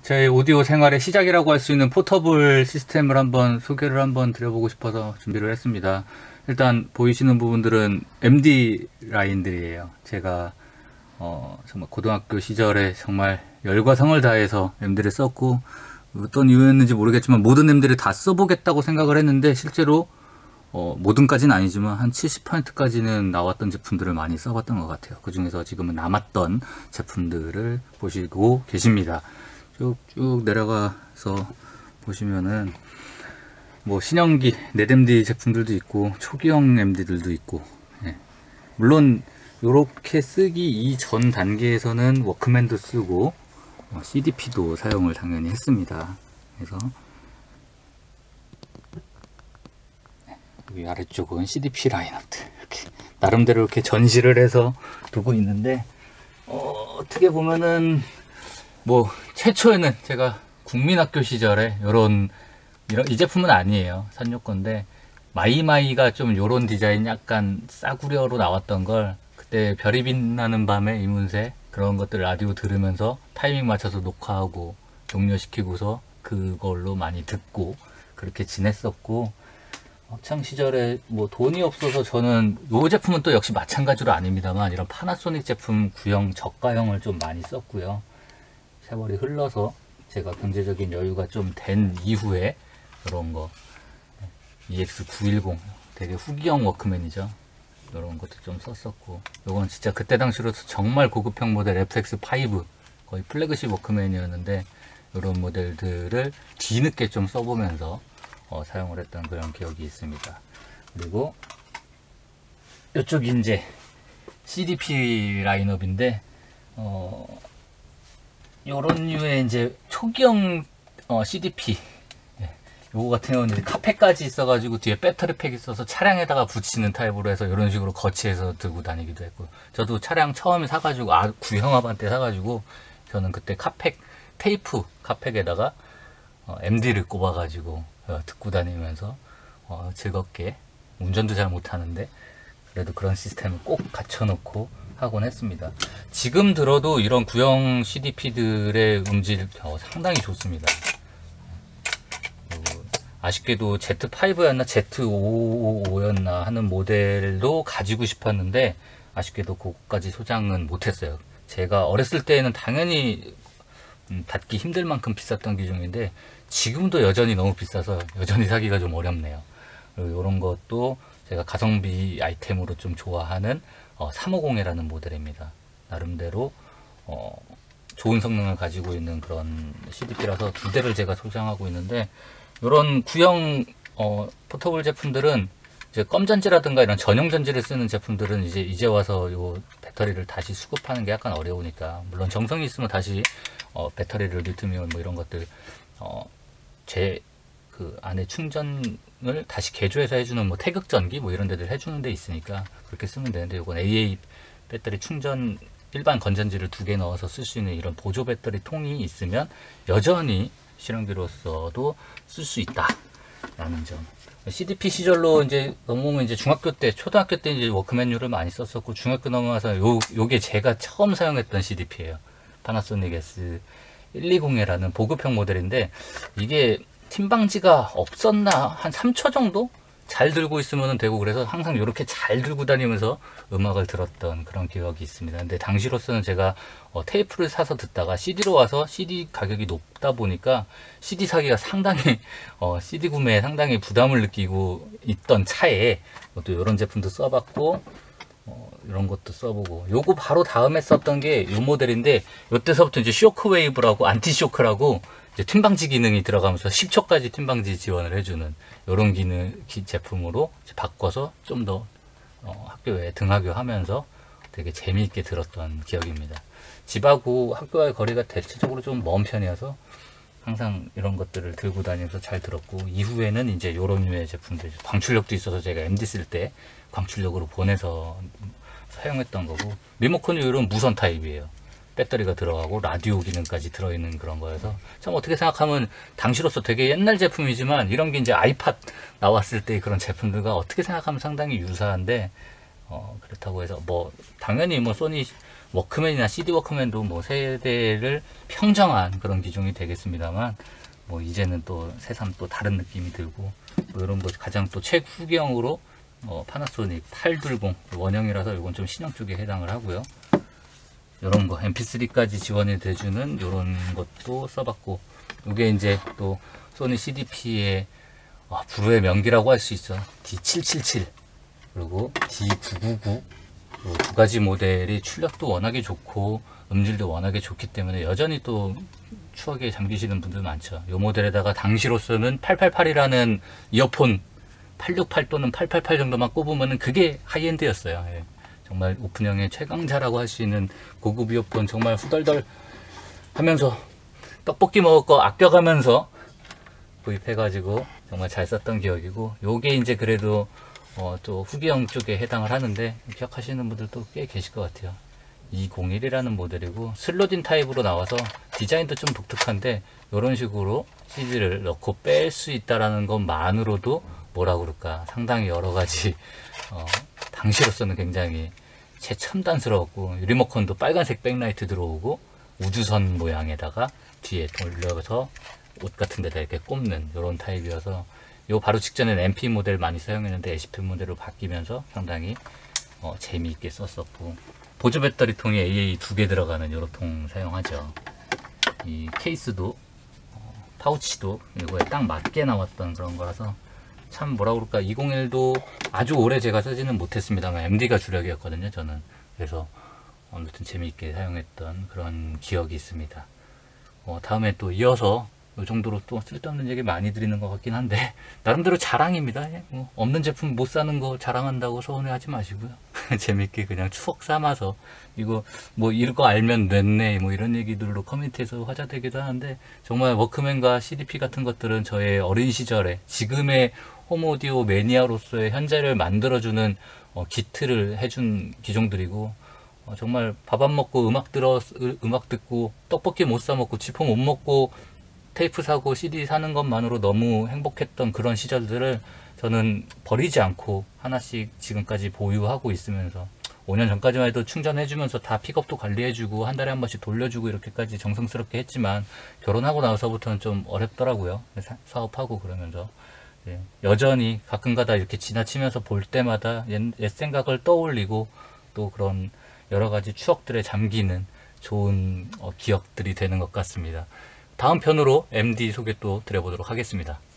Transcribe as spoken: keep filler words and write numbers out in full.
제 오디오 생활의 시작이라고 할 수 있는 포터블 시스템을 한번 소개를 한번 드려보고 싶어서 준비를 했습니다. 일단 보이시는 부분들은 엠디 라인들이에요. 제가 어, 정말 고등학교 시절에 정말 열과 성을 다해서 엠디를 썼고, 어떤 이유였는지 모르겠지만 모든 엠디를 다 써보겠다고 생각을 했는데, 실제로 어, 모든까지는 아니지만 한 칠십 퍼센트까지는 나왔던 제품들을 많이 써봤던 것 같아요. 그 중에서 지금은 남았던 제품들을 보시고 계십니다. 쭉쭉 내려가서 보시면은 뭐 신형기 넷엠디 제품들도 있고 초기형 엠디들도 있고, 예. 물론 요렇게 쓰기 이전 단계에서는 워크맨도 쓰고 어, 씨디피도 사용을 당연히 했습니다. 그래서 여기 아래쪽은 씨디피 라인업들 이렇게 나름대로 이렇게 전시를 해서 두고 있는데, 어, 어떻게 보면은 뭐 최초에는 제가 국민학교 시절에 요런 이런 이 제품은 아니에요, 산요 건데 마이마이가 좀 요런 디자인 약간 싸구려로 나왔던 걸, 그때 별이 빛나는 밤에 이문세 그런 것들 라디오 들으면서 타이밍 맞춰서 녹화하고 종료시키고서 그걸로 많이 듣고 그렇게 지냈었고, 학창 시절에 뭐 돈이 없어서 저는 요 제품은 또 역시 마찬가지로 아닙니다만 이런 파나소닉 제품 구형 저가형을 좀 많이 썼고요. 세월이 흘러서 제가 경제적인 여유가 좀 된 이후에 이런 거 이엑스 구백십 되게 후기형 워크맨이죠. 이런 것도 좀 썼었고, 요건 진짜 그때 당시로서 정말 고급형 모델 에프엑스 오, 거의 플래그십 워크맨이었는데 이런 모델들을 뒤늦게 좀 써보면서 어, 사용을 했던 그런 기억이 있습니다. 그리고 이쪽이 이제 씨디피 라인업인데, 어, 요런 류의 이제 초기형 어, 씨디피, 예. 요거 같은 경우는 이제 카펫까지 있어가지고 뒤에 배터리팩 있어서 차량에다가 붙이는 타입으로 해서 이런 식으로 거치해서 들고 다니기도 했고, 저도 차량 처음에 사가지고 아 구형아반 때 사가지고 저는 그때 카펫 테이프 카펫에다가 어, 엠디를 꼽아가지고 어, 듣고 다니면서 어, 즐겁게, 운전도 잘 못하는데 그래도 그런 시스템을 꼭 갖춰놓고 하곤 했습니다. 지금 들어도 이런 구형 씨디피들의 음질 어, 상당히 좋습니다. 그리고 아쉽게도 제트 파이브였나 제트 오백오십오였나 하는 모델도 가지고 싶었는데 아쉽게도 그것까지 소장은 못했어요. 제가 어렸을 때에는 당연히 음, 받기 힘들 만큼 비쌌던 기종인데 지금도 여전히 너무 비싸서 여전히 사기가 좀 어렵네요. 그리고 이런 것도 제가 가성비 아이템으로 좀 좋아하는 어, 삼백오십이라는 모델입니다. 나름대로 어, 좋은 성능을 가지고 있는 그런 씨디피라서 두 대를 제가 소장하고 있는데, 이런 구형 어, 포터블 제품들은 이제 껌전지라든가 이런 전용 전지를 쓰는 제품들은 이제 이제 와서 요 배터리를 다시 수급하는 게 약간 어려우니까, 물론 정성이 있으면 다시 어, 배터리를 리튬이온 뭐 이런 것들 어, 제 그 안에 충전을 다시 개조해서 해주는 뭐 태극전기 뭐 이런 데들 해주는 데 있으니까 그렇게 쓰면 되는데, 이건 에이에이 배터리 충전 일반 건전지를 두 개 넣어서 쓸 수 있는 이런 보조 배터리 통이 있으면 여전히 실용기로서도 쓸 수 있다 라는 점. 씨디피 시절로 이제 넘어오면 이제 중학교 때, 초등학교 때 이제 워크맨유를 많이 썼었고, 중학교 넘어가서 요 요게 제가 처음 사용했던 씨디피예요. 파나소닉 에스 백이십이라는 보급형 모델인데, 이게 팀방지가 없었나 한 삼 초 정도 잘 들고 있으면 되고, 그래서 항상 이렇게 잘 들고 다니면서 음악을 들었던 그런 기억이 있습니다. 근데 당시로서는 제가 어, 테이프를 사서 듣다가 씨디로 와서 씨디 가격이 높다 보니까 씨디 사기가 상당히 어, 씨디 구매에 상당히 부담을 느끼고 있던 차에 또 이런 제품도 써봤고, 어, 이런 것도 써보고, 요거 바로 다음에 썼던 게 이 모델인데, 요때서부터 이제 쇼크웨이브라고 안티쇼크라고 이제 팀방지 기능이 들어가면서 십 초까지 팀방지 지원을 해주는 이런 기능 기, 제품으로 바꿔서 좀 더 어, 학교에 등하교 하면서 되게 재미있게 들었던 기억입니다. 집하고 학교와의 거리가 대체적으로 좀 먼 편이어서 항상 이런 것들을 들고 다니면서 잘 들었고, 이후에는 이제 이런 류의 제품들, 광출력도 있어서 제가 엠디 쓸 때 광출력으로 보내서 사용했던 거고, 리모컨이 이런 무선 타입이에요. 배터리가 들어가고 라디오 기능까지 들어있는 그런 거여서, 참 어떻게 생각하면 당시로서 되게 옛날 제품이지만 이런 게 이제 아이팟 나왔을 때 그런 제품들과 어떻게 생각하면 상당히 유사한데, 어, 그렇다고 해서 뭐 당연히 뭐 소니 워크맨이나 씨디 워크맨도 뭐 세대를 평정한 그런 기종이 되겠습니다만, 뭐 이제는 또 새삼 또 다른 느낌이 들고, 뭐 이런 거 가장 또 최후경으로 어, 파나소닉 팔백이십 원형이라서 이건 좀 신형 쪽에 해당을 하고요. 이런 거 엠피쓰리까지 지원이 돼주는 이런 것도 써봤고, 이게 이제 또 소니 씨디피의 어, 불후의 명기라고 할 수 있죠. 디 칠백칠십칠 그리고 디 구백구십구 두 가지 모델이 출력도 워낙에 좋고 음질도 워낙에 좋기 때문에 여전히 또 추억에 잠기시는 분들 많죠. 이 모델에다가 당시로서는 팔백팔십팔이라는 이어폰 팔백육십팔 또는 팔백팔십팔 정도만 꼽으면 그게 하이엔드였어요. 예. 정말 오픈형의 최강자라고 할 수 있는 고급 이어폰, 정말 후덜덜 하면서 떡볶이 먹을 거 아껴가면서 구입해가지고 정말 잘 썼던 기억이고, 요게 이제 그래도 어, 또 후기형 쪽에 해당을 하는데 기억하시는 분들도 꽤 계실 것 같아요. 이공일이라는 모델이고 슬롯인 타입으로 나와서 디자인도 좀 독특한데, 이런 식으로 씨디를 넣고 뺄 수 있다라는 것만으로도 뭐라 그럴까 상당히 여러 가지 어, 당시로서는 굉장히 최첨단스러웠고, 리모컨도 빨간색 백라이트 들어오고 우주선 모양에다가 뒤에 돌려서 옷 같은 데다 이렇게 꼽는 이런 타입이어서, 요 바로 직전에는 엠피 모델 많이 사용했는데 에이치피 모델로 바뀌면서 상당히 어, 재미있게 썼었고, 보조 배터리 통에 에이에이 두 개 들어가는 요런 통 사용하죠. 이 케이스도 어, 파우치도 이거에 딱 맞게 나왔던 그런 거라서 참 뭐라 그럴까, 이공일도 아주 오래 제가 쓰지는 못했습니다만 엠디가 주력이었거든요 저는. 그래서 아무튼 재미있게 사용했던 그런 기억이 있습니다. 어, 다음에 또 이어서 이 정도로 또 쓸데없는 얘기 많이 드리는 것 같긴 한데, 나름대로 자랑입니다. 예? 뭐 없는 제품 못 사는 거 자랑한다고 서운해 하지 마시고요. 재밌게 그냥 추억 삼아서, 이거 뭐 이거 알면 냈네 뭐 이런 얘기들로 커뮤니티에서 화제되기도 하는데, 정말 워크맨과 씨디피 같은 것들은 저의 어린 시절에 지금의 홈오디오 매니아로서의 현재를 만들어주는 어, 기틀을 해준 기종들이고, 어, 정말 밥 안 먹고 음악 들어 음악 듣고 떡볶이 못 사 먹고 지포 못 먹고 테이프 사고 씨디 사는 것만으로 너무 행복했던 그런 시절들을 저는 버리지 않고 하나씩 지금까지 보유하고 있으면서, 오 년 전까지만 해도 충전해주면서 다 픽업도 관리해주고 한 달에 한 번씩 돌려주고 이렇게까지 정성스럽게 했지만, 결혼하고 나서부터는 좀 어렵더라고요. 사, 사업하고 그러면서. 예, 여전히 가끔가다 이렇게 지나치면서 볼 때마다 옛, 옛 생각을 떠올리고 또 그런 여러 가지 추억들에 잠기는 좋은 어, 기억들이 되는 것 같습니다. 다음 편으로 엠디 소개 또 드려보도록 하겠습니다.